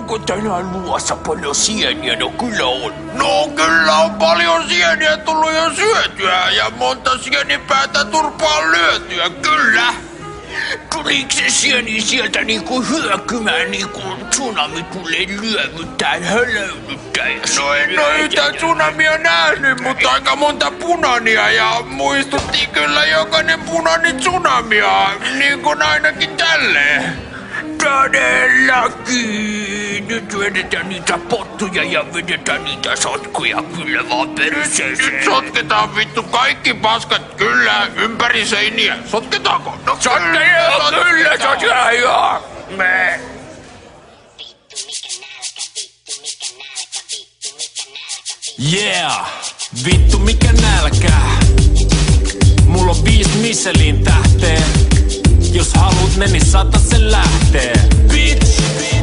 onko tänään luossa paljon sieniä? No kyllä on. No kyllä on paljon sieniä tullut jo syötyä ja monta sienipäätä turpaan lyötyä, kyllä. Tuliko se sieni sieltä niinku hyökymään niinku tsunami tulee lyövyttää, hölöydyttää ja no en oo yhtään tsunamia nähnyt, mutta aika monta punania ja muistutti kyllä jokainen punani tsunamia, niin kuin ainakin tälleen. Todellakin! Nyt vedetään niitä pottuja ja vedetään niitä sotkuja kyllä vaan perseeseen. Nyt sotketaan vittu kaikki paskat kyllä ympäri seiniä. Sotketaanko? No kyllä sotketaan joo. Me. Yeah! Vittu mikä nälkä. Mulla on 5 Michelin tähteä. Jos haluut ne, niin 100 sen lähtee. Bitch!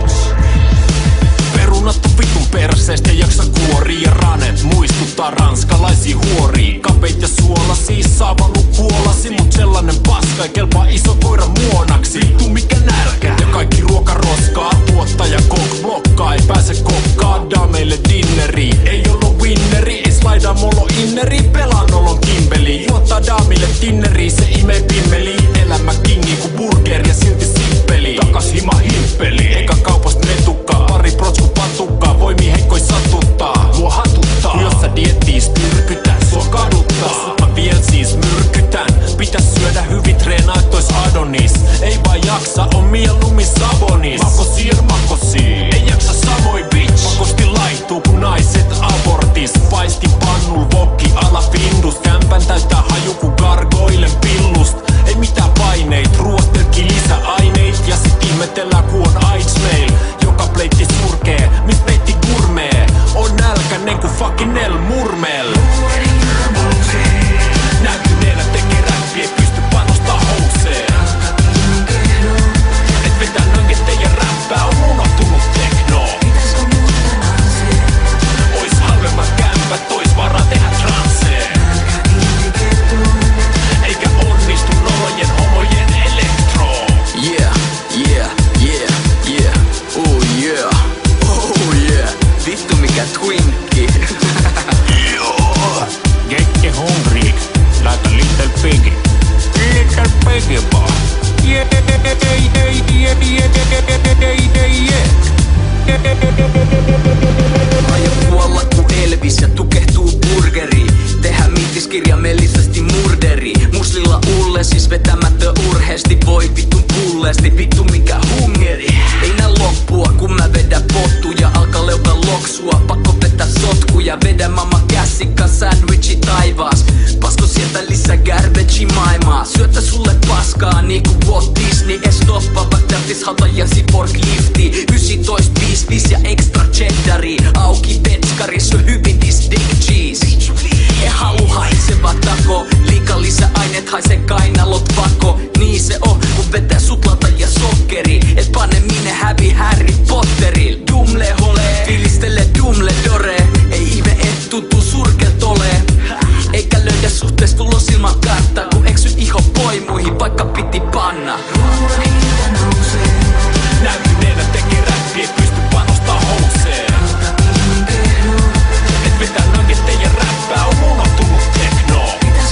Perunat on vitun perseestä, jaksa kuorii ja ranet muistuttaa ranskalaisia huoria. Kapeit ja suolasi, saa valu kuolasi, mut sellainen paska ei kelpaa iso koira muonaksi. Vittu mikä nälkä. Ja kaikki ruoka roskaa, tuottaja kok blokkaa, ei pääse kokkaan dameille dinneri. Ei ollu winneri, ei slaidaa molo inneri, pelaa nolon kimbeli. Juottaa daamille dinneri, se imee pimmeli. Elämä kingi ku burger ja silti simppeli. Takas hima himpeli, eikä kaupasta metukkaa. Pari protsku patukkaa, voimii heikkoi satuttaa. Mua hatuttaa, jos sä diettiis tyrkytän, sua kaduttaa. Sut mä vien siis myrkytän, pitäis syödä hyvin treenaa tois Adonis. Ei vaan jaksa, on mieluummin Sabonis. Makosiir, ei jaksa samoi bitch. Makosti laihtuu kun naiset abortis. Paistin pannul vokki ala findus. Kämpän täyttää haju ku gargoilen pillust. Ei mitään paineet, ruostelki lisäaineet. Ja sit ihmetellään ku on AIDS mail. Joka pleitti surkee, mis peitti gurmee. On nälkänen ku fucking El Murmel. Näyttyneenä tekee räppiä, ei pysty panostaa houseen. Et vetää nuggetteja ja räppää, on unohtunut tekno. Ois halvemmat kämpät, ois varaa tehdä transeen. Eikä onnistu nolojen homojen elektro. Yeah, yeah, yeah, yeah, oh yeah, oh yeah. Vittu mikä twinki. Get hungry, like a little piggy. Little piggy boy. Yeah, yeah, yeah, yeah. Aio kuolla ku Elvis ja tukehtuu burgeri. Tehdä mittiskirjaimellisesti murderi. Muslilla ulle siis vetämättä urheesti. Voi vittun pulleesti, vittu mikä hungeri. Ei nää loppua kun mä vedän pottuja. Alkaa leuka loksua, pakko vetää sotkuja. Vedä mamma kässikka sandwichi taivaas. Pasko sieltä lisää garbagei maailmaa. Syötä sulle paskaa niinku Walt Disney. Ei stoppa vaktartis hautajasi forklifti. 19, 5 ja extra cheddari. Auki petskari, syö hyvin this dick cheese. Ei halu haiseva tako. Liika lisäaineet haise kainalot vako. Niin se on kun vetää suklata ja sokkeri. Et pane minne hävi Harry Potteril. Dumle hole, filistele dumle dore. Ei ive et tuntuu surkelt ole. Eikä löydä suhtees tulos ilman karttaa. Kun eksyt iho poimuihin vaikka piti panna. Näyttyneenä tekee räppiä, ei pysty panostaa houseen. Et vetää nuggetteja ja räppää, on unohtunut tekno.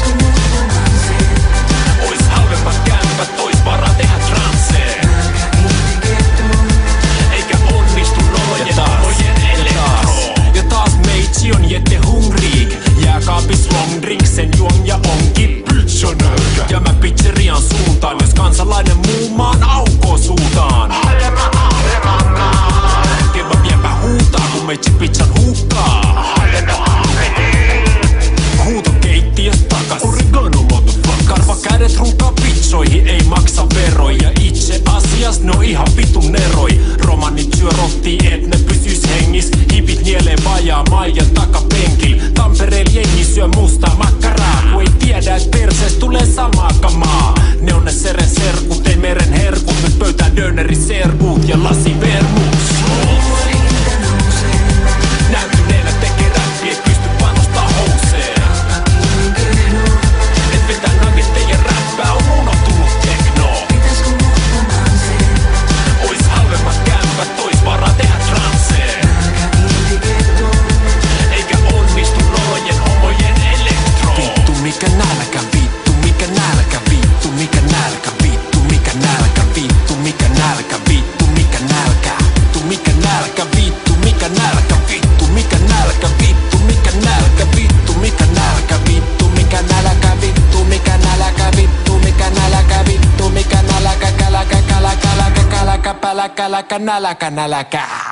Ois halvemmat kämpät, ois varaa tehdä transeen. Eikä onnistu nolojen homojen elektro. Ja taas meitsi on jette hungrig. Jääkaapis long drink, sen juon ja onkin pyltsönöykä. Ja mä pizzerian suuntaan, jos kansalainen muun maan aukoo suutaan. Kebab jäpä huutaa, kun meitsi pizzan hukkaa. Huuto keittiös takas, oregano motherfucker. Karva kädet ruukaa pizzoihin, ei maksa veroja. Itse asias ne on ihan vitun neroi. Romanit syö rottii, et ne pysys hengis. Hipit nielee vajaa Maijan takapenkil. Tampereel jengi syö mustaa makkaraa. Kun ei tiedä et persees tulee samaa kamaa. Ne on ne seren serkut, ei meren herkut. Nyt pöytään döneri serkut ja lasi vermut. Näyttyneenä tekee räppiä, ei pysty panostaa houseen. Et vetää nuggetteja ja räppää, on unohtunut tekno. Ois halvemmat kämpät, ois varaa tehdä transeen. näläkä, näläkä, näläkä.